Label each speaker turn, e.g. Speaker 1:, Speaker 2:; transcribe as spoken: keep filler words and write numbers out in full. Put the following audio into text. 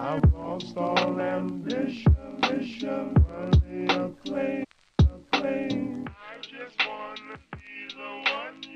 Speaker 1: I've lost all ambition, ambition, worthy of claim, of claim. I just wanna be the one